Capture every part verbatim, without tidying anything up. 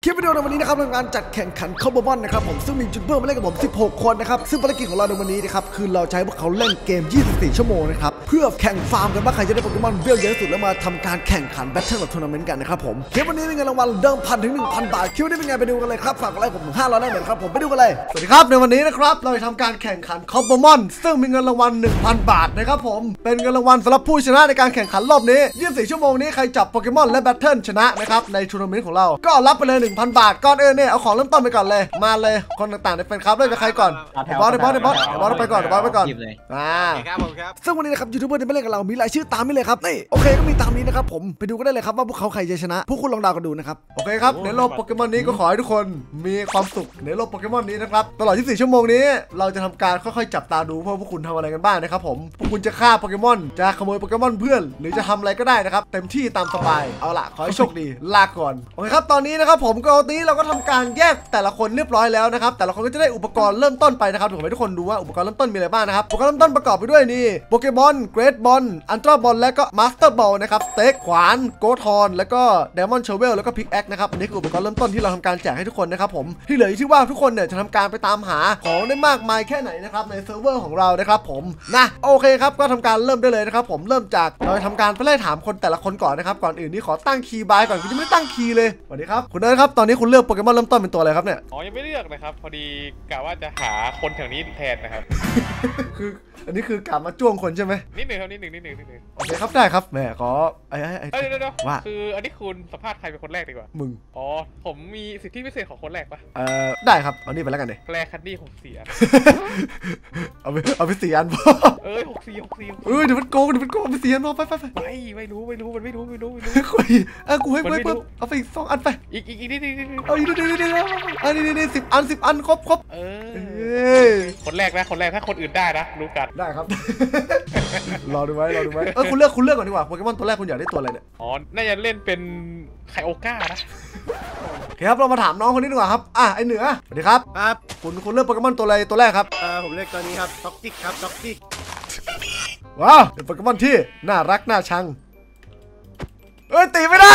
คลิปวิดีโอในวันนี้นะครับเป็นการจัดแข่งขันคอมโบมอนนะครับผมซึ่งมีจุดเพิ่มมาเล่นกับผมสิบหกคนนะครับซึ่งภารกิจของเราในวันนี้นะครับคือเราใช้พวกเขาเล่นเกมยี่สิบสี่ชั่วโมงนะครับเพื่อแข่งฟาร์มกันว่าใครจะได้โปเกมอนเวลเยอะสุดแล้วมาทำการแข่งขันแบทเทิลแบบทัวร์นาเมนต์กันนะครับผมคลิปวันนี้มีเงินรางวัลเดิมพันถึงหนึ่งพันบาทคลิปนี้เป็นไงไปดูกันเลยครับฝากกดไลค์ผมถึงห้าร้อยไลค์เหมือนครับผมไปดูกันเลยสวัสดีครับในวันนี้นะครับเราจะทำการแข่งขันคอมโบมอนซึ่งมีเงินรางวัล หนึ่งพัน บาทนะครับผมเป็นเงินรางวัลสำหรับผู้ชนะในการแข่งขันรอบนี้ยี่สิบสี่ชั่วโมงนี้ใครจับโปเกมอนและแบทเทิลชนะนะครับในทัวร์นาเมนต์ของเราก็รับไปเลย หนึ่งพัน บาทก่อนอื่นเนี่ยเอาของเริ่มต้นไปก่อนเลยมาเลยคนต่างๆในแฟนคลับเริ่มจากใครก่อนบอสบอสบอสบอสไปก่อนบอสไปก่อนอ่าครับผมครับซึ่งวันนี้นะครับยูทูบเบอร์ที่มาเล่นกับเรามีรายชื่อตามนี้เลยครับนี่โอเคก็มีตามนี้นะครับผมไปดูกันได้เลยครับว่าพวกเขาใครจะชนะพวกคุณลองเดากันดูนะครับโอเคครับในโลกโปเกมอนนี้ก็ขอให้ทุกคนมีความสุขในโลกโปเกมอนนี้นะครับตลอดยี่สิบสี่ชั่วโมงนี้เราจะทำการค่อยๆจับตาดูว่าพวกคุณทำอะไรกันบ้างนะครับผมพวกคุณจะฆ่าโปเกมอนจะขโมยโปเกมอนเพื่อนหรือจะทำอะไรก็ได้นะครับเต็มที่ตามสบายเอาล่ะขอให้โชคดีลาก่อนโอเคครับตอนนี้นะครับผมก็ตอนนี้เราก็ทำการแยกแต่ละคนเรียบร้อยแล้วนะครับแต่ละคนก็จะได้อุปกรณ์เริ่มต้นไปนะครับผมให้ทุกคนดูว่าอุปกรณ์เริ่มต้นมีอะไรบ้างนะครับอุปกรณ์เริ่มต้นประกอบไปด้วยนี่โปเกมอนเกรดบอลอัลตร้าบอลและก็มาสเตอร์บอลนะครับสเต็กขวานโกทอนแล้วก็ไดมอนด์เชเวลแล้วก็พิกแอคนะครับอันนี้คืออุปกรณ์เริ่มต้นที่เราทำการแจกให้ทุกคนนะครับผมที่เหลืออยู่ที่ว่าทุกคนเนี่ยจะทำการไปตามหาของได้มากมายแค่ไหนนะครับในเซิร์ฟเวอร์ของเรานะครับผมนะโอเคครับก็ทำการเริ่มได้เลยนะครับผมเริ่มจากเราจะทำการไปไล่ถามคนแต่ละคนก่อนนะครับก่อนอื่นนี่ขอตั้งคีย์บายก่อนคุณยังไม่ได้ตั้งคีย์เลยสวัสดีครับคุณเอิร์ธครับตอนนี้คุณเลือกโปเกมอนเริ่มต้นเป็นตัวอะไรครับเนี่ยอ๋อยังไม่เลือกนะครับพอดีกะว่าจะหาคนแถวนี้แทนนะครับคืออันนี้คือกลับมาจ้วงคนใช่ไหมนิดหนึ่งครับนิดหนึ่งนิดหนึ่งนิดหนึ่งโอเคครับได้ครับแหมขอไอ้ไอ้ไอ้เดี๋ยวเดี๋ยวว่าคืออันนี้คุณสัมภาษณ์ใครเป็นคนแรกดีกว่ามึงอ๋อผมมีสิทธิพิเศษของคนแรกปะเอ่อได้ครับเอานี่ไปแล้วกันเลยแปลคันดี้หกสี่อันเอาไปเอาไปสี่อันพอเอ้ยหกสี่หกสี่เอ้ยเดี๋ยวมันโกงเดี๋ยวมันโกงไปสี่อันพอไปไปไปไม่ไม่รู้ไม่รู้มันไม่รู้ไม่รู้ไม่รู้คุยเออกูให้เพิ่มเอาไปอีกสองอันไปอีกอีกอีกนิดนิดนิดเอาอีกนิดนิดนิดนิดอันนี้นี่สิบอันสิบอันครบครบเออคนแรกนะคนแรกถ้าคนอื่นได้นะรู้กันได้ครับรอดูไว้รอดูไว้เออคุณเลือกคุณเลือกก่อนดีกว่าโปเกมอนตัวแรกคุณอยากได้ตัวอะไรเนี่ยอ๋อน่าจะเล่นเป็นไคโอก้านะโอเคครับเรามาถามน้องคนนี้ดีกว่าครับอ่ะไอเหนือสวัสดีครับครับคุณคุณเลือกโปเกมอนตัวอะไรตัวแรกครับเออผมเลือกตัวนี้ครับด็อกจิกครับด็อกจิกว้าวเป็นโปเกมอนที่น่ารักน่าชังเอ้ยตีไม่ได้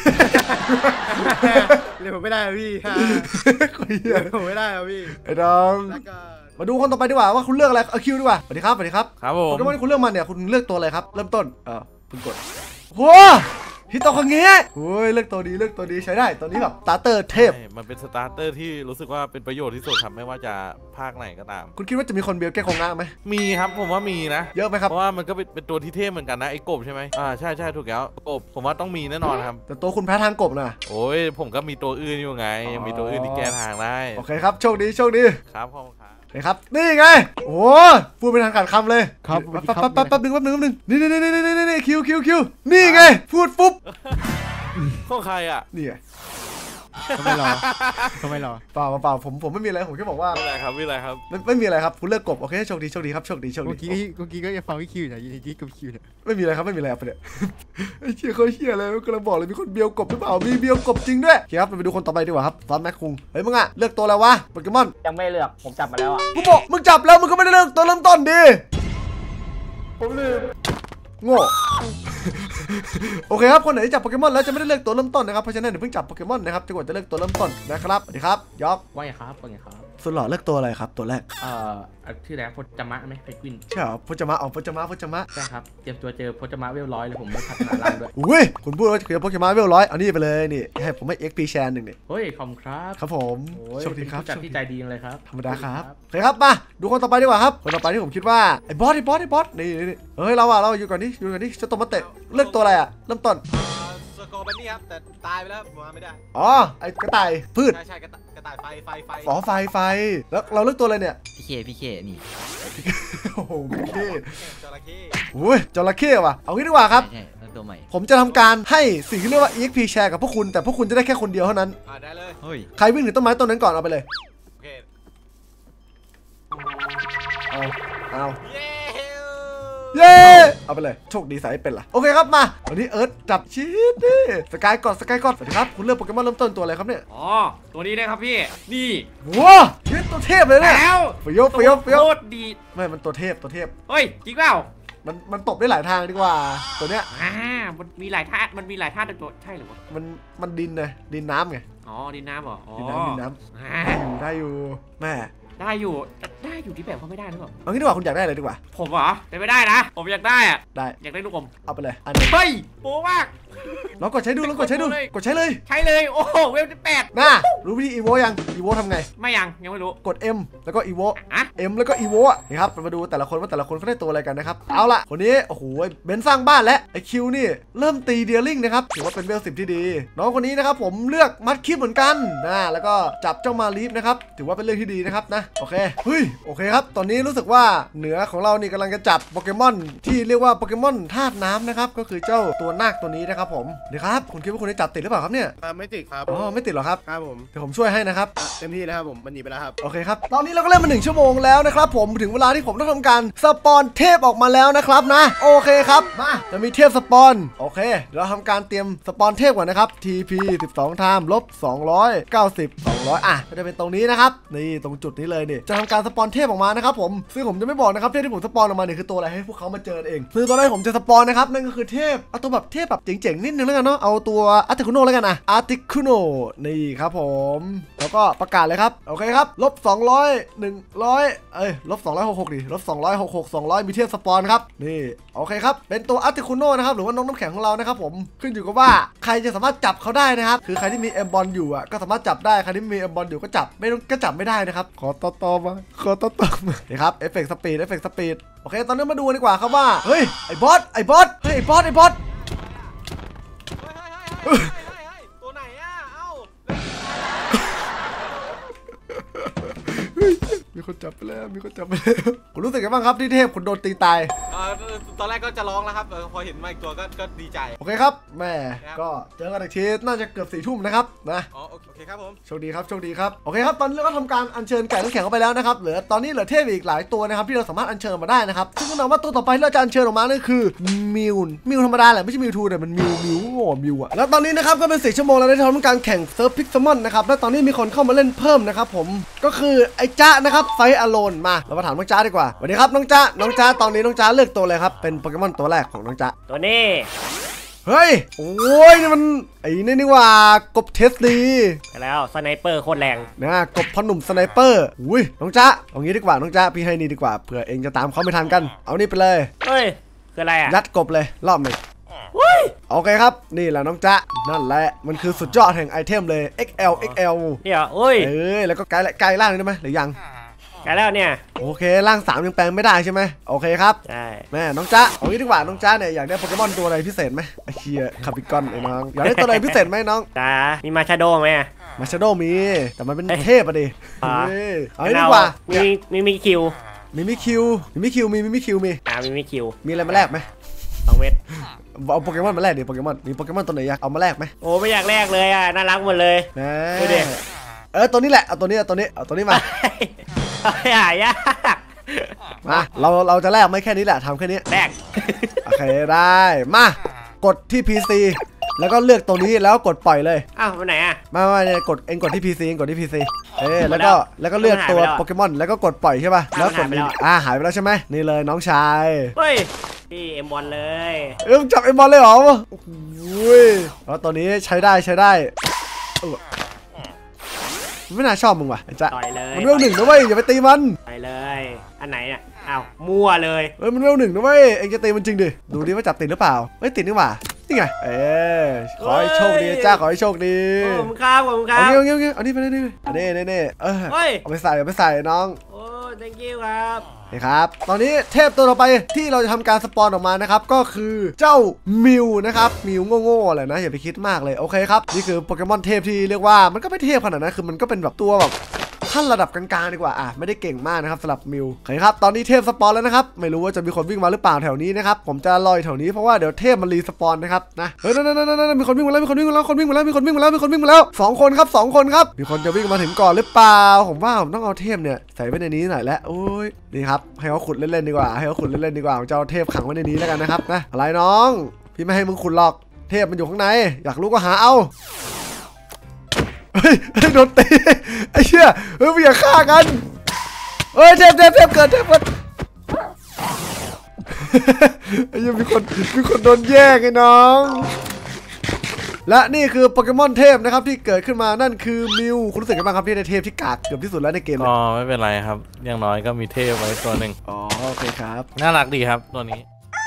เรียกผมไม่ได้พี่คุยเรียกผมไม่ได้ครับพี่ไอ้น้องมาดูคนต่อไปดีกว่าว่าคุณเลือกอะไรเอาคิวดีกว่าสวัสดีครับสวัสดีครับครับผมโปเกมอนที่คุณเลือกมาเนี่ยคุณเลือกตัวอะไรครับเริ่มต้นอ่าคุณกดโว้ฮิโตคังเงะโอ้ยเลือกตัวดีเลือกตัวดีใช้ได้ตัวนี้แบบสตาร์เตอร์เทพมันเป็นสตาร์เตอร์ที่รู้สึกว่าเป็นประโยชน์ที่สุดครับไม่ว่าจะภาคไหนก็ตามคุณคิดว่าจะมีคนเบียร์แก้คงงะไหมมีครับผมว่ามีนะเยอะไหมครับเพราะว่ามันก็เป็นตัวที่เทพเหมือนกันนะไอ้กบใช่ไหมอ่าใช่ใช่ถูกแล้วกบผมว่าต้องมีแน่นอนครับแต่ตัวคุณแพ้ทางกบนะโอ้ยผมก็มีตัวอื่นอยู่ไงยังมีตัวอื่นที่แก้ทางได้โอเคครับโชคดีโชคดีครับขอบคุณครับนี่ครับนี่ไงโอ้พูดเป็นทางการคำเลยครับแป๊บแป๊บแป๊บแป๊บนึงแป๊บนึงแป๊บนึงนี่นี่นี่นี่นี่นี่คิวคิวคิวนี่ไงพูดปุ๊บข้อใครอ่ะนี่ทำไมรอทำไมรอเปล่าเปล่าผมผมไม่มีอะไรผมแค่บอกว่าไม่อะไรครับไม่อะไรครับไม่ไม่มีอะไรครับคุณเลิกกบโอเคโชคดีโชคดีครับโชคดีโชคดีเมื่อกี้เมื่อกี้ก็จะฟังวิคิวอยู่ยินดีกับคิวเนี่ยไม่มีอะไรครับไม่มีอะไรไปเนี่ยไอ้เชี่ยเขาเชี่ยอะไรกำลังบอกเลยมีคนเบียวกบหรือเปล่ามีเบียวกบจริงด้วยครับไปดูคนต่อไปดีกว่าครับฟอนแม็กคุงเฮ้ยมึงอะเลือกตัวอะไรวะโปเกมอนยังไม่เลือกผมจับมาแล้วอ่ะกูบอกมึงจับแล้วมึงก็ไม่ได้เลือกตัวเริ่มต้นดิผมลืมโง่โอเคครับคนไหนที่จับโปเกมอนแล้วจะไม่ได้เลือกตัวเริ่มต้นนะครับเพราะฉะนั้นเดี๋ยวเพิ่งจับโปเกมอนนะครับจนกว่าจะเลือกตัวเริ่มต้นนะครับสวัสดีครับยอกว่าไงครับว่าไงครับสุดหล่อเลือกตัวอะไรครับตัวแรกเอ่อชื่ออะไรพจมะไหมเพนกวินใช่เหรอพจมะอ๋อพจมะพจมะใช่ครับเตรียมตัวเจอพจมะเวลร้อยเลยผมไม่พัฒนาร่างด้วยอุ้ยคุณพูดว่าเจอพจมะเวลร้อยเอานี่ไปเลยนี่ให้ผมให้ เอ็กซ์ พี แชร์หนึ่งนี่เฮ้ยขอบคุณครับครับผมโชคดีครับจัดที่ใจดีเลยครับธรรมดาครับโอเคครับมาดูคนต่อไปดีกว่าครับคนต่อไปที่ผมคิดว่าไอ้บอสไอ้บอสไอ้บอสนี่นี่เฮ้ยเราอะเราอยู่ก่อนนี่อยู่ก่อนนี่จะตมาเตะเลือกตัวอะไรอะเริ่มต้นสกอร์บันนี่ครับแต่ตายไปแล้วมาไม่ได้อ๋อไอ้กระต่ายพืชใช่ใช่กระต่ายไฟไฟไฟอ๋อไฟไฟแล้วเราเลือกตัวอะไรเนี่ยพี่เคพี่เคนี่โอ้โหพี่เคจระเข้อุ้ยจระเข้ว่ะเอางี้ดีกว่าครับตัวใหม่ผมจะทำการให้สิ่งที่เรียกว่า อี เอ็กซ์ พี แชร์กับพวกคุณแต่พวกคุณจะได้แค่คนเดียวเท่านั้นอ่าได้เลยเฮ้ยใครวิ่งถึงต้นไม้ต้นนั้นก่อนเอาไปเลยโอเคเอาเอาเย้เอาไปเลยโชคดีสายเป็นล่ะโอเคครับมาวันนี้เอิร์ธจับชีสดิสกายกอดสกายกอดสวัสดีครับคุณเลือกโปเกมอนเริ่มต้นตัวอะไรครับเนี่ยอ๋อตัวนี้นะครับพี่นี่ว้าชีสตัวเทพเลยเนี่ยแล้วเฟี้ยวเฟี้ยวเฟี้ยวโคตรดีไม่มันตัวเทพตัวเทพเฮ้ยจริงเปล่ามันมันตบได้หลายทางดีกว่าตัวเนี้ยอ่ามันมีหลายท่ามันมีหลายท่าตัวใช่หรือวะมันมันดินเลยดินน้ำไงออ๋อดินน้ำเหรออ๋อดินน้ำดินน้ำได้อยู่แม่ได้อยู่ได้อยู่ที่แบบเขาไม่ได้หรือเปล่าเอางี้ดีกว่าคุณอยากได้อะไรดีกว่าผมเหรอเป็นไม่ได้นะผมอยากได้อะได้อยากได้ลูกอมเอาไปเลยอันนี้เฮ้ยโป๊มากลองกดใช้ดูลองกดใช้ดูกดใช้เลยใช้เลยโอ้โหเวลที่แปดน่ารู้วิธีอีโวยังอีโวทำไงไม่ยังยังไม่รู้กด M แล้วก็อีโวอะ M แล้วก็อีโวอ่ะนี่ครับมาดูแต่ละคนว่าแต่ละคนเขาได้ตัวอะไรกันนะครับเอาล่ะคนนี้โอ้โหเบนซ์สร้างบ้านแล้วไอคิวนี่เริ่มตีเดียริ่งนะครับถือว่าเป็นเวลสิบที่ดีน้องคนนี้นะครับผมเลือกมัดคลิปเหมือนกันนะแล้วก็จับเจ้ามาลีฟนะครับถือว่าเป็นเรื่องที่ดีนะครับนะโอเคเฮ้ยโอเคครับตอนนี้รู้สึกว่าเหนือของเรานี่กำลังจะจับโปเกมอนที่เรียกว่าโปเกมอนธาตุน้ำนะครับก็คือเจ้าตัวนาคตัวนี้นะครับผมเดี๋ยวครับคุณคิดว่าคุณได้จับติดหรือเปล่าครับเนี่ยไม่ติดครับอ๋อไม่ติดหรอครับครับผมเดี๋ยวผมช่วยให้นะครับเต็มที่แล้วครับผมมันหนีไปแล้วครับโอเคครับ ตอนนี้เราก็เล่นมาหนึ่งชั่วโมงแล้วนะครับผมถึงเวลาที่ผมต้องทำการสปอนเทพออกมาแล้วนะครับนะโอเคครับมาจะมีเทพสปอนโอเคเดี๋ยวเราทำการเตรียมสปอนเทพก่อนนะครับ ที พี สิบสองไทม์ลบสองร้อยเก้าสิบ สองร้อยอ่ะก็จะเป็นตรงนี้นะครับนี่ตรงจุดนี้เลยนี่จะทำการสปอนเทพออกมานะครับผมซึ่งผมจะไม่บอกนะครับเทพที่ผมสปอนออกมาเนี่ยคือตัวอะไรให้พวกเขามาเจอเองคือตัวแรกผมจะสปอนนะครับนั่นก็คือเทพเอาตัวแบบเทพแบบเจ๋งๆนิดนึงแล้วกันเนาะเอาตัวอาร์ติคุโนแล้วกันนะอาร์ติคุโนนี่ครับผมแล้วก็ประกาศเลยครับโอเคครับลบสองร้อย หนึ่งร้อยเอ้ยลบสองร้อยหกสิบหกดิลบสองร้อยหกสิบหก สองร้อยมีเทียบสปอนครับนี่โอเคครับเป็นตัวอาร์ติคุโนนะครับหรือว่าน้องน้ำแข็งของเรานะครับผมขึ้นอยู่กับว่าใครจะสามารถจับเขาได้นะครับคือใครที่มีเอ็มบอลอยู่อ่ะก็สามารถจับได้ใครที่มีเอ็มบอลอยู่ก็จับไม่ต้องก็จับไม่ได้นะครับขอต่อต่อมาขอต่อต่อมานี่ครับเอฟเฟกต์สปีดเอฟเฟกต์สปีดโอเคตอนนี้มาดูดีกว่าครับว่าเฮ้ยไอ้บอสไอ้บอสเฮ้ยไอ้บอสไอ้บอสเฮ้ยเฮ้ยเฮ้ยเฮ้ยตัวไหนอ่ะเอ้ามีคนจับไปแล้วมีคนจับไปแล้วคุณรู้สึกยังไงบ้างครับที่เทพคุณโดนตีตายเอ่อตอนแรกก็จะร้องแล้วครับเออพอเห็นมาอีกตัวก็ก็ดีใจโอเคครับแม่ครับก็เจอกันอีกทีน่าจะเกือบสี่ทุ่มนะครับนะอ๋อโอเคครับผมโชคดีครับโชคดีครับโอเคครับตอนนี้เราก็ทำการอัญเชิญไก่น้ำแข็งเข้าไปแล้วนะครับเหลือตอนนี้เหลือเทพอีกหลายตัวนะครับที่เราสามารถอัญเชิญมาได้นะครับซึ่งแน่นอนว่าตัวต่อไปที่เราจะอัญเชิญออกมานั่นคือมิวมิวธรรมดาแหละไม่ใช่มิวทูแต่มันมิวมิวโง่มิวอะแล้วตอนนี้นะครับก็เป็นสี่ชั่วโมงแล้วที่เราทำการแข่งเซิร์ฟพิกซมอนนะครับและตอนนี้มีคนเข้ามาเล่นเพิ่มนะครับผมก็คือไอ้จ๊ะนะครับไฟอโลนมาเรามาถามน้องจ๊ะดีกว่าสวัสดีครับน้องจ๊ะน้องจ๊ะตอนนี้น้องจ๊ะเลือกตัวเลยครับเป็นโปเกมอนตัวแรกของน้องจ๊ะตัวนี้เฮ้ยโอ้ยนี่มันไอ้นี่นี่ว่ากบเทสดีแล้วสไนเปอร์โคตรแรงนะกบพ่อหนุ่มสไนเปอร์อุ้ยน้องจ๊ะเอางี้ดีกว่าน้องจ๊ะพี่ให้นี่ดีกว่าเผื่อเองจะตามเขาไม่ทันกันเอานี่ไปเลยเฮ้ยคืออะไรอ่ะยัดกบเลยรอบหนึ่งเฮ้ยโอเคครับนี่แหละน้องจ๊ะนั่นแหละมันคือสุดยอดแห่งไอเทมเลย เอ็กซ์ แอล เอ็กซ์ แอลเนี่ยเอ้ยเอ้ยแล้วก็ไกลไกลล่างได้ไหมหรือยังไกลแล้วเนี่ยโอเคล่างสามยังแปลงไม่ได้ใช่ไหมโอเคครับใช่แม่น้องจ๊ะเอางี้ดีกว่าน้องจ๊ะเนี่ยอยากได้โปเกมอนตัวอะไรพิเศษไหมไอเคียคาปิกอนไอ้น้องอยากได้ตัวอะไรพิเศษไหมน้องจ้ามีมาชาโดไหมอ่ะมาชาโดมีแต่มันเป็นเอ้ยเทพอะดิอ่าเฮ้ยเอางี้ดีกว่ามีมีมีคิวมีมิคิวมีมิคิวมีมิมิคิวมีอ่ามีมีคิวมีอะไรมาแลกไหมสองเม็ดเอาโปเกมอนมาแลกดิโปเกมอนมีโปเกมอนตัวไหนอยากเอามาแลกไหมโอ้ไม่อยากแลกเลยอ่ะน่ารักหมดเลยแหมดูดิเออตัวนี้แหละเอาตัวนี้เอาตัวนี้เอาตัวนี้มาหายากมาเราเราจะแลกไม่แค่นี้แหละทำแค่นี้แลกโอเคได้มากดที่ พี ซี แล้วก็เลือกตัวนี้แล้วกดปล่อยเลยอ้าวไปไหนอ่ะมามาเนี่ยกดเองกดที่ พี ซี เองกดที่ พี ซี เอ้แล้วก็แล้วก็เลือกตัวมันหายไปแล้วโปเกมอนแล้วก็กดปล่อยใช่ป่ะแล้วกดมันหายไปแล้วอ่าหายไปแล้วใช่ไหมนี่เลยน้องชายเฮ้ยพี่เอ็มบอลเลยเอ้ยจับไอ้บอลเลยเหรอโอ้โหแล้วตัวนี้ใช้ได้ใช้ได้เออไม่น่าชอบมึงว่ะไอ้จ๊ะต่อยเลยมันเวลหนึ่งนะเว้ยอย่าไปตีมันต่อยเลยอันไหนอ่ะอ้าวมั่วเลยเอ้ยมันเวลหนึ่งนะเว้ยเองจะตีมันจริงดิดูดิว่าจับติดหรือเปล่าเฮ้ยติดนี่หว่านี่ไงเออขอให้โชคดีจ้าขอให้โชคดีขอบคุณครับขอบคุณครัเอาบเงี้ยเอาเงี้ยเอานี่ไปเลยนี่อันนี้นี่นี่เออเฮ้ยเอาไปใส่เอาไปใส่น้องโอ้ thank you ครับนี่ครับตอนนี้เทพตัวต่อไปที่เราจะทำการสปอนออกมานะครับก็คือเจ้ามิวนะครับมิวโง่ๆอะไรนะอย่าไปคิดมากเลยโอเคครับนี่คือโปเกมอนเทพที่เรียกว่ามันก็ไม่เทพขนาดนั้นคือมันก็เป็นแบบตัวแบบขั้นระดับกลางๆดีกว่าอ่ะไม่ได้เก่งมากนะครับสำหรับมิวโอเคครับตอนนี้เทพสปอนแล้วนะครับไม่รู้ว่าจะมีคนวิ่งมาหรือเปล่าแถวนี้นะครับผมจะลอยแถวนี้เพราะว่าเดี๋ยวเทพมันรีสปอนนะครับนะเฮ้ยนั่นนั่นนั่นมีคนวิ่งมาแล้วมีคนวิ่งมาแล้วคนวิ่งมาแล้วมีคนวิ่งมาแล้วมีคนวิ่งมาแล้วสองคนครับสองคนครับมีคนจะวิ่งมาถึงก่อนหรือเปล่าผมว่าผมต้องเอาเทพเนี่ยใส่ไว้ในนี้หน่อยแล้วโอ้ยนี่ครับให้เขาขุดเล่นๆดีกว่าให้เขาขุดเล่นๆดีกว่าผมจะเอาเทพขังไว้ในนี้แล้วกันนะครับนะอะไรน้องพี่ไม่ให้มึงขุดหรอกเทพมันอยู่ข้างในอยากรู้ก็หาเอาเฮ้ยโดนตีไอ้เชี่ยเฮ้ยมึงอย่าฆ่ากันเฮ้ยเทพเทพเทพเกิดเทพเกิดไอ้ยังมีคนมีคนโดนแย่งไอ้น้องและนี่คือโปเกมอนเทพนะครับที่เกิดขึ้นมานั่นคือมิวคุณรู้สึกยังไงบ้างครับที่ได้เทพที่กากเกือบที่สุดแล้วในเกมก็ไม่เป็นไรครับอย่างน้อยก็มีเทพไว้ตัวหนึ่งอ๋อโอเคครับน่ารักดีครับตัวนี้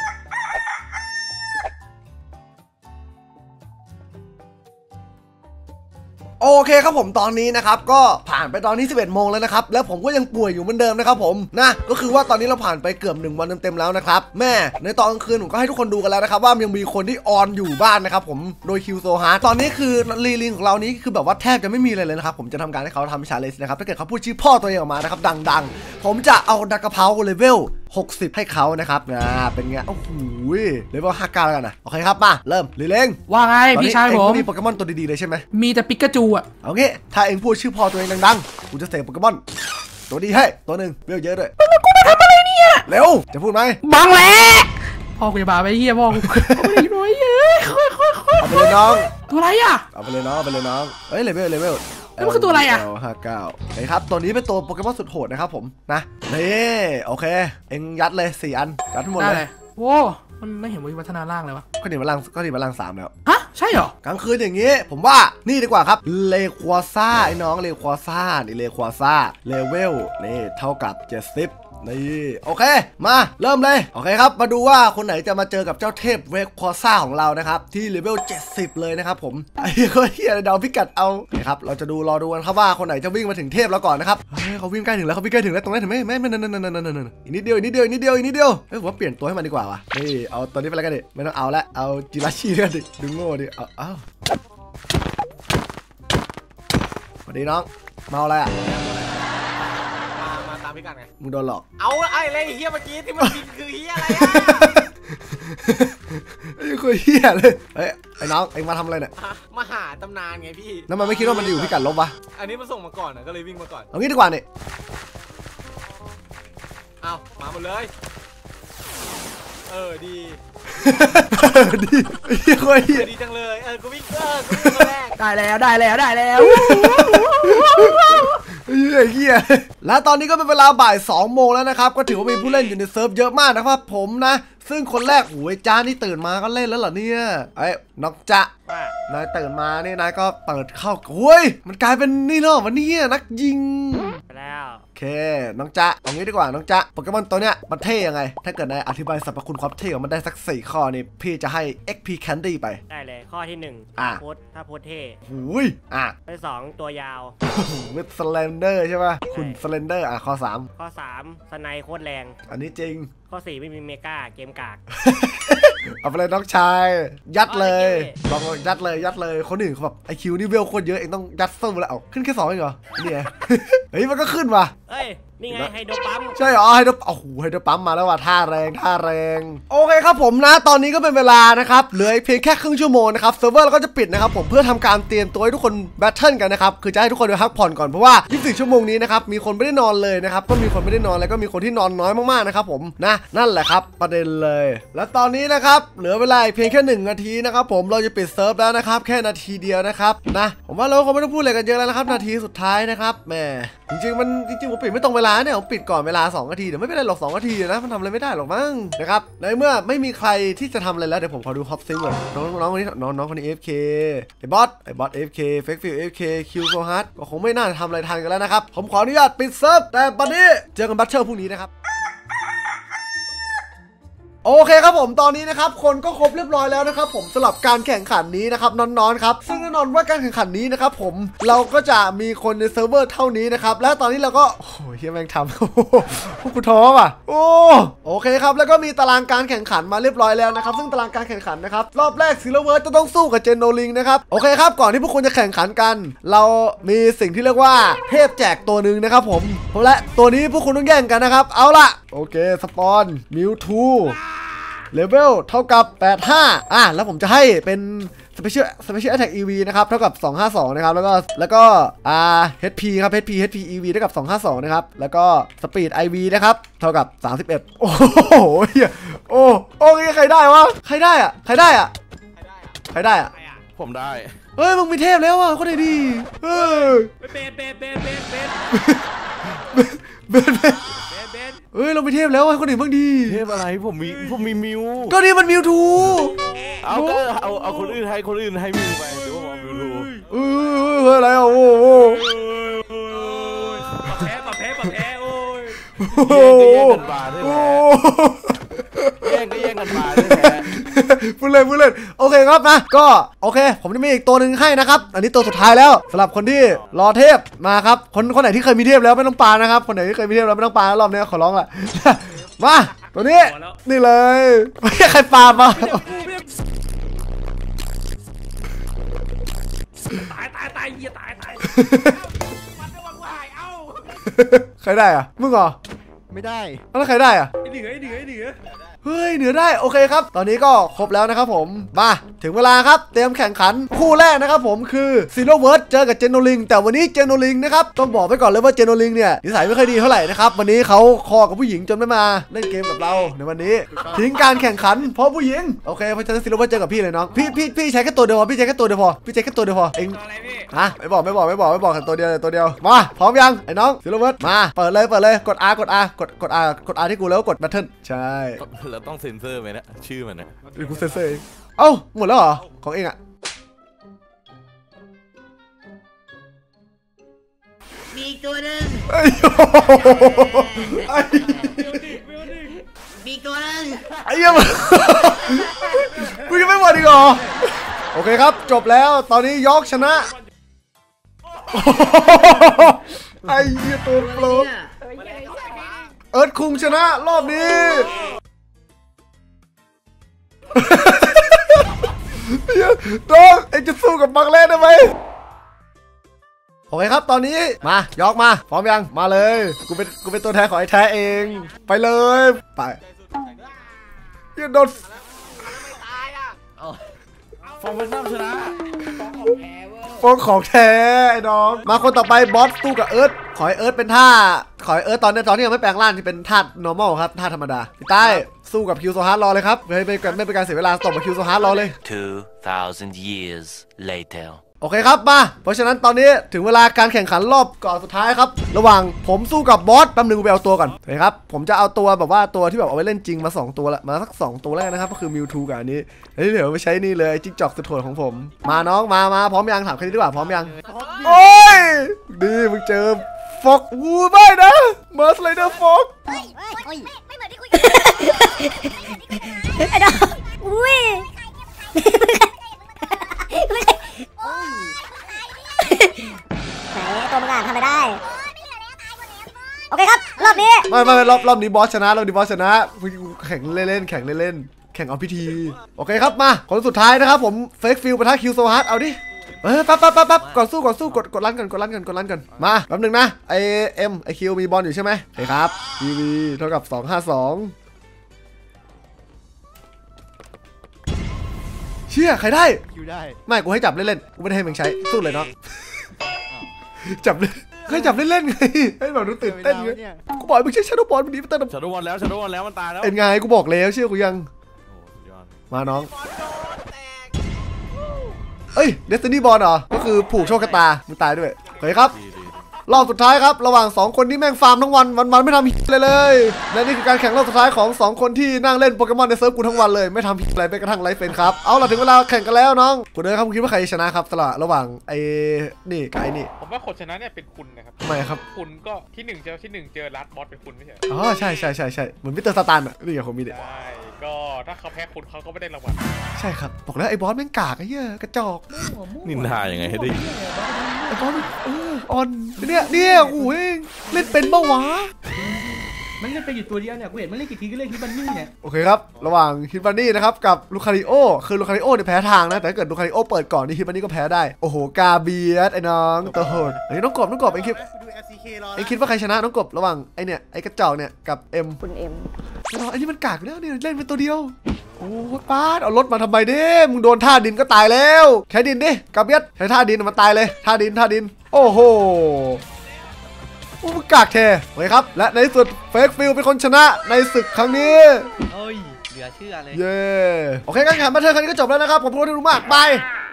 โอเคครับผมตอนนี้นะครับก็ผ่านไปตอนนี้สิบเอ็ดโมงแล้วนะครับแล้วผมก็ยังป่วยอยู่เหมือนเดิมนะครับผมนะก็คือว่าตอนนี้เราผ่านไปเกือบหนึ่งวันเต็มๆแล้วนะครับแม่ในตอนกลางคืนผมก็ให้ทุกคนดูกันแล้วนะครับว่ายังมีคนที่ออนอยู่บ้านนะครับผมโดยคิวโซฮาร์ตอนนี้คือลีลิงของเรานี้คือแบบว่าแทบจะไม่มีอะไรเลยนะครับผมจะทำการให้เขาทำชาเลนจ์นะครับถ้าเกิดเขาพูดชื่อพ่อตัวเองออกมานะครับดังๆผมจะเอาดักกะเพราเลเวลหกสิบให้เขานะครับนะเป็นไงโอ้โหเลเวลห้าสิบเก้าแล้วกันนะโอเคครับมาเริ่มลีลิงว่าไงพี่ชายผมมีโปเกมอนตัวดีๆเลยใช่ไหมมีแต่ปิกาจูอ่ะโอเคถ้าเองพูดชื่อพ่อตัวเองดังๆกูจะเสกโปเกมอนตัวดีให้ตัวหนึ่งเวลเยอะด้วยกูมาทำอะไรเนี่ยเร็วจะพูดไหมบังแหละพ่อกูจะบาไปเฮียพ่อกูไม่ได้น้อยเฮ้ยค่อยค่อยค่อยเอาไปเลยน้องตัวอะไรอ่ะเอาไปเลยน้องเอาไปเลยน้องเฮ้ยเลเวลเลเวลแล้วมันคือตัวอะไรอ่ะห้าเก้าไอ้ครับตัวนี้เป็นตัวโปเกมอนสุดโหดนะครับผมนะนี่โอเคเอ็งยัดเลยสี่อันยัดทั้งหมดเลยโว้มันไม่เห็นวิวัฒนาร่างเลยวะก็หนีมาล่างก็หนีมาล่างสามแล้วฮะใช่เหรอกลางคืนอย่างงี้ผมว่านี่ดีกว่าครับเลควาซ่าไอ้น้องเลควาซ่านี่เลควาซ่าเลเวลนี่เท่ากับเจ็ดสิบนี่โอเคมาเริ่มเลยโอเคครับมาดูว่าคนไหนจะมาเจอกับเจ้าเทพเวกควาซ่าของเรานะครับที่เลเวลเจ็ดสิบเลยนะครับผมไอ้เหี้ยเดาพิกัดเอานะครับเราจะดูรอดูกันครับว่าคนไหนจะวิ่งมาถึงเทพแล้วก่อนนะครับเฮ้ยเขาวิ่งใกล้ถึงแล้วเขาวิ่งใกล้ถึงแล้วตรงนั้นถึงไหมไม่ไม่นั่นนั่นนั่นนั่นนั่นอีกนิดเดียวอีกนิดเดียวอีกนิดเดียวอีกนิดเดียวเฮ้ยผมว่าเปลี่ยนตัวให้มันดีกว่าวะนี่เอาตัวนี้ไปแล้วกันดิไม่ต้องเอาละเอาจิราชิกันดิดึงโง่ดิเอาเอาสวัสดีน้องเมาอะไรอ่ะพิกัดไงมึงโดนหลอกเอาไอ้อะไรเฮียเมื่อกี้ที่มันบินคือเฮียอะไรอ่ะไอ้คุยเฮียเลยเฮ้ยไอ้น้องเอ็งมาทำอะไรเนี่ยมาหาตำนานไงพี่แล้วมันไม่คิดว่ามันอยู่พิกัดลบวะอันนี้มันส่งมาก่อนนะก็เลยวิ่งมาก่อนเอางี้ดีกว่าเนี่ยเอามาหมดเลยเออดีดีเฮียคุยดีจังเลยเออกูวิ่งเออกูวิ่งคนแรกได้แล้วได้แล้วได้แล้วเฮียเฮียและตอนนี้ก็เป็นเวลาบ่ายสองโมงแล้วนะครับก็ถือว่ามีผู้เล่นอยู่ในเซิร์ฟเยอะมากนะครับผมนะซึ่งคนแรกโอ้ยจ้านี่ตื่นมาก็เล่นแล้วเหรอเนี่ยไอ้น้องจ๊ะนายตื่นมานี่นายก็เปิดเข้าโอ้ยมันกลายเป็นนี่เนาะวันนี้นักยิงแล้วโอเคน้องจ๊ะเอางี้ดีกว่าน้องจ๊ะโปเกมอนตัวเนี้ยมันเท่ยังไงถ้าเกิดนายอธิบายสรรพคุณความเท่ของมันได้สักสี่ข้อนี่พี่จะให้ เอ็กซ์ พี Candy ไปได้เลยข้อที่หนึ่งโพสถ้าโพสเท่หูยอ่ะข้อสองตัวยาววิดสแลนเดอร์ใช่ป่ะคุณสแลนเดอร์อ่ะข้อสามข้อสามสไนโคตรแรงอันนี้จริงข้อสี่ไม่มีเมกาเกมกากเอาไปเลยน้องชายยัดเลยลองยัดเลยยัดเลยคนอื่นเขาแบบไอคิวนี่เวลโคตรเยอะเองต้องยัดสู้แล้วเอาขึ้นแค่สองเองเหรอเนี่ยเฮ้ยมันก็ขึ้นว่ะเฮ้ยนี่ไงไฮโดรปั๊มใช่เหรอไฮโดรโอ้โหไฮโดรปั๊มมาแล้วว่ะท่าแรงท่าแรงโอเคครับผมนะตอนนี้ก็เป็นเวลานะครับเหลือเพียงแค่ครึ่งชั่วโมงนะครับเซิร์ฟเวอร์เราก็จะปิดนะครับผมเพื่อทำการเตรียมตัวให้ทุกคนแบทเทิลกันนะครับคือจะให้ทุกคนไปพักผ่อนก่อนเพราะว่ายี่สิบสี่ชั่วโมงนี้นะครับมีคนไม่ได้นอนเลยนะครับก็มีคนไม่ได้นอนแล้วก็มีคนที่นอนน้อยมากๆนะครับผมนะนั่นแหละครับประเด็นเลยและตอนนี้นะครับเหลือเวลาเพียงแค่หนึ่งนาทีนะครับผมเราจะปิดเซิร์ฟแล้วนะครับแค่นาทีเดียวนะครับนะผมว่าเราคงไม่ต้องพูดอะไรกันเยอะแล้วนะครับนาทีสุดท้ายนะครับแหมจริงๆมันจริงๆผมปิดไม่ตรงเวลาเนี่ยผมปิดก่อนเวลาสองนาทีเดี๋ยวไม่เป็นไรหรอกสองนาทีนะมันทำอะไรไม่ได้หรอกมั้งนะครับในเมื่อไม่มีใครที่จะทำอะไรแล้วเดี๋ยวผมขอดูฮอปซิงก่อนน้องน้องคนนี้น้องน้องคนนี้ เอ เอฟ เค ไอ้บอสไอ้บอส เอ เอฟ เค เฟกฟิล เอ เอฟ เค คิวโซฮาร์ดก็คงไม่น่าจะทำอะไรทันกันแล้วนะครับผมขออนุญาตปิดเซิร์ฟแต่ตอนนี้เจอกันบัตเชอร์พรุ่งนี้นะครับโอเคครับผมตอนนี้นะครับคนก็ครบเรียบร้อยแล้วนะครับผมสำหรับการแข่งขันนี้นะครับน้อนๆครับซึ่งแน่นอนว่าการแข่งขันนี้นะครับผมเราก็จะมีคนในเซิร์ฟเวอร์เท่านี้นะครับและตอนนี้เราก็โอ้ยเฮียแม่งทำพวกกูท้อว่ะโอ้โอเคครับแล้วก็มีตารางการแข่งขันมาเรียบร้อยแล้วนะครับซึ่งตารางการแข่งขันนะครับรอบแรกซิลเวอร์จะต้องสู้กับเจนโนลิงนะครับโอเคครับก่อนที่พวกคุณจะแข่งขันกันเรามีสิ่งที่เรียกว่าเทพแจกตัวหนึ่งนะครับผมและตัวนี้พวกคุณต้องแย่งกันนะครับเอาล่ะโอเคสปอนมิวทูเลเวลเท่ากับแปดสิบห้าอ่ะแล้วผมจะให้เป็น Special Special Attack อี วี นะครับเท่ากับสองห้าสองนะครับแล้วก็แล้วก็อ่า เอช พี ครับ เอช พี เอช พี อี วี เท่ากับสองห้าสองนะครับแล้วก็ Speed ไอ วี นะครับเท่ากับสามสิบเอ็ดโอ้โหโอ้โอ้ยใครได้วะใครได้อ่ะใครได้อ่ะใครได้อ่ะผมได้เฮ้ยมึงมีเทพแล้วอ่ะคนไหนดีเออเบนเบนเบนเบนเบนเบนเบนเบนเอ้ยเราไปเทพแล้วให้คนอื่นบ้างดีเทพอะไรผมมีผมมีมิวก็นี่มันมิวทูเอาก็เอาเอาคนอื่นให้คนอื่นให้มิวไปหรือว่าเอามิวทูเออเฮ้ยอะไรอ่ะโอ้โหปะแพ้ปะแพ้ปะแพ้โอ้ยโอ้แย่งกันบาด้วยแพ้แย่งก็แย่งกันบาด้วยแพ้พูดเล่นพูดเล่นโอเคครับนะก็โอเคผมจะมีอีกตัวหนึ่งให้นะครับอันนี้ตัวสุดท้ายแล้วสำหรับคนที่รอเทพมาครับคนคนไหนที่เคยมีเทพแล้วไม่ต้องปานะครับคนไหนที่เคยมีเทพแล้วไม่ต้องปารอบนี้ขอร้องละมาตัวนี้นี่เลยไม่ใช่ใครปามาตายตายตายเหี้ยตายตายมันระวังวายเอ้าใครได้อะมึงเหรอไม่ได้แล้วใครได้อะไอ้เหนือไอ้เหนือไอ้เหนือเฮ้ยเหนือได้โอเคครับตอนนี้ก็ครบแล้วนะครับผมมาถึงเวลาครับเตรียมแข่งขันคู่แรกนะครับผมคือซีโร่เวิร์ดเจอกับเจโนลิงแต่วันนี้เจโนลิงนะครับต้องบอกไปก่อนเลยว่าเจโนลิงเนี่ยนิสัยไม่ค่อยดีเท่าไหร่นะครับวันนี้เขาคอกับผู้หญิงจนไม่มาเล่นเกมกับเราในวันนี้ทิ้งการแข่งขันเพราะผู้หญิงโอเคเพราะฉะนั้นซีโร่เวิร์ดเจอกับพี่เลยน้องพี่พี่พี่ใช้แค่ตัวเดียวพอพี่ใช้แค่ตัวเดียวพอพี่ใช้แค่ตัวเดียวพอเองอะไรพี่ฮะไม่บอกไม่บอกไม่บอกไม่บอกแค่ตัวเดียวตัวเดียวมาพร้อมยังไอ้น้องซีโร่เวิร์ดมาเปิดเลยเปิดเลยกด R กด R กดกด R กด R ที่กูแล้วกดบัตเทิลใช่แล้วต้องเซ็นเซอร์ไหมนะชื่อมันนะเดี๋ยวกูเซ็นเซอร์เองเอ้าหมดแล้วเหรอของเองอะมีอีกตัวหนึ่งไอ้โไอ้มีอีกตัวหนึ่งไอ้เหี้ยมึงกูยังไม่หมดอีกเหรอโอเคครับจบแล้วตอนนี้ยอร์กชนะไอ้เหี้ยตัวโปรเอิร์ธคุงชนะรอบนี้น้องเอ็งจะสู้กับบังเล่ได้ไหมโอเคครับตอนนี้มายอกมาพร้อมยังมาเลยกูเป็นกูเป็นตัวแทนของไอ้แท้เองไปเลยไปยังโดนฟองเป็นน้ำชนะฟองของแท้ไอ้น้องมาคนต่อไปบอสสู้กับเอิร์ธขอให้เอิร์ธเป็นท่าขอให้เอิร์ธตอนนี้ตอนนี้ยังไม่แปลงร่างที่เป็นท่า normal ครับท่าธรรมดาพี่ใต้สู้กับคิวโซฮาร์รอเลยครับไม่ไม่ไม่เป็นการเสียเวลาตบกับคิวโซฮาร์รอเลย two thousand years later โอเคครับมาเพราะฉะนั้นตอนนี้ถึงเวลาการแข่งขันรอบก่อนสุดท้ายครับระหว่างผมสู้กับบอสแป๊บนึงกูไปเอาตัวก่อนโอเคครับผมจะเอาตัวแบบว่าตัวที่แบบเอาไว้เล่นจริงมาสองตัวละมาสักสองตัวแรกนะครับก็คือมิวทูกับอันนี้เฮ้ยเดี๋ยวไปใช้นี่เลยจิ๊กจอกสุดโหดของผมมาน้องมามาพร้อมยังถามแค่นี้ดีกว่าพร้อมยังโอ้ยดีมึงเจอฟอกวูไม่นะมาสไลเดอร์ฟอกเฮ้ยเฮ้ยไม่ไม่เหมือนที่คุยกันไอ้ดอกอุ้ยไหนตัวมึงอ่ะทำไม่ได้โอเคครับรอบนี้ไม่ไม่รอบรอบนี้บอสชนะรอบนี้บอสชนะแข่งเล่นๆแข่งเล่นๆแข่งเอาพิธีโอเคครับมาคนสุดท้ายนะครับผมเฟกฟิลปะทะคิวโซฮาร์ดเอาดิเออปั๊บปั๊บปั๊บปั๊บก่อนสู้ก่อนสู้กดกดลั่นกันกดลั่นกันกดลั่นกันมาแป๊บนึงนะไอเอ็มไอคิวมีบอลอยู่ใช่ไหมโอเคครับทีวีเท่ากับสองห้าสองเชี่ยใครได้คิวได้ไม่กูให้จับเล่นๆกูไม่ได้ให้มึงใช้สู้เลยเนาะจับเล่นให้จับเล่นๆไงให้แบบรู้ตื่นเต้นไงกูบอกมึงใช้ชาร์โดบอลมันดีมันเต้นชาโดว์วันแล้วชาโดว์วันแล้วมันตายแล้วเป็นไงกูบอกแล้วเชื่อกูยังโอ้สุดยอดมาน้องเอ้ยเดสตินีบอลเหรอก็คือผูกโชคชะตามึงตายด้วยเฮ้ยครับดีดีรอบสุดท้ายครับระหว่างสองคนที่แม่งฟาร์มทั้งวันวันๆไม่ทำอะไรเลยและนี่คือการแข่งรอบสุดท้ายของสองคนที่นั่งเล่นโปเกมอนในเซิร์ฟกูทั้งวันเลยไม่ทำอะไรไปกระทั่งไลฟ์เฟนครับเอาล่ะถึงเวลาแข่งกันแล้วน้องกูเดินครับคุณคิดว่าใครชนะครับตลอดระหว่างไอ้นี่กับไอ้นี่ผมว่าคนชนะเนี่ยเป็นคุณนะครับทำไมครับคุณก็ที่หนึ่งเจอที่หนึ่งเจอรัดบอสเป็นคุณไม่ใช่อ๋อใช่ใช่ใช่ใช่เหมือนมิสเตอร์สตันอ่ะนี่ไงผมมีเด็กใช่ก็ถ้าเขาแพ้คุณเขาก็ไม่ได้รางวัลใช่ครับบอกแล้วไอ้บอสแม่งกากไอ้เหี้ยกระจอกนินทายังไงให้ได้ไอ้บอสมันเออออนเนี่ยเนี่ยโอ้ยเล่นเป็นเบ้าวะมันเล่นไปอยู่ตัวเดียวเนี่ยกูเห็นมันเล่นกี่ทีก็เล่นที่บันนี่เนี่ยโอเคครับระหว่างฮิตบันนี่นะครับกับลูคาริโอคือลูคาริโอเนี่ยแพ้ทางนะแต่ถ้าเกิดลูคาริโอเปิดก่อนนี่ฮิตบันนี่ก็แพ้ได้โอ้โหกาเบียสไอ้น้องตัวโหดไอ้น้องกบน้องกบไอ้คิดดู แอล ซี เค รอไอ้คิดว่าใครชนะน้องกบระหว่างไอ้เนี่ยไอ้กระจอกเนี่ยกับเอ็มคุณเอ็มไอ้นี่มันกากแล้วเนี่ยเล่นเป็นตัวเดียวโอ้ป้าเอารถมาทำไมเด้มึงโดนท่าดินก็ตายแล้วใช้ดินดิกาเบียสใช้ท่าดินมันตายเลยท่าดินท่าดินโอ้โหโอ้กากแท้โอเคครับและในที่สุดเฟกฟิลเป็นคนชนะในศึกครั้งนี้เฮ้ยเหลือเชื่อเลยเย้โอเคการแข่งขันมาเธอครั้งนี้ก็จบแล้วนะครับผมพูดที่รู้มากบาย